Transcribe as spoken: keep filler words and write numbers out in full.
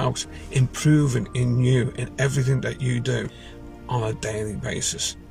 about improving in you in everything that you do on a daily basis.